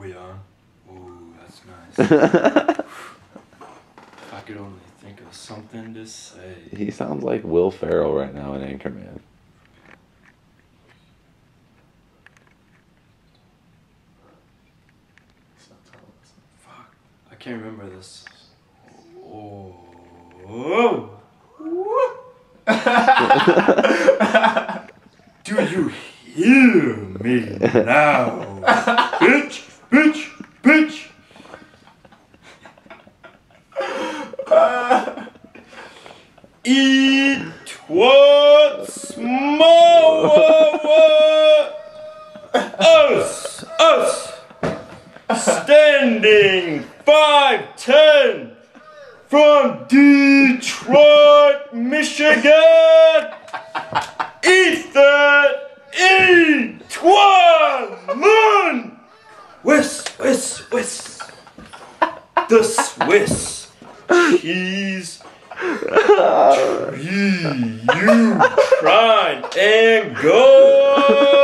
we on? Ooh, that's nice. If I could only think of something to say. He sounds like Will Ferrell right now in Anchorman. Fuck. I can't remember this. Oh. Do you hear me now? Bitch, bitch, bitch. Eat what's more. Us. Standing 5'10" from Detroit, Michigan. Ethan Moon. Whis. The Swiss cheese tree. You tried and go.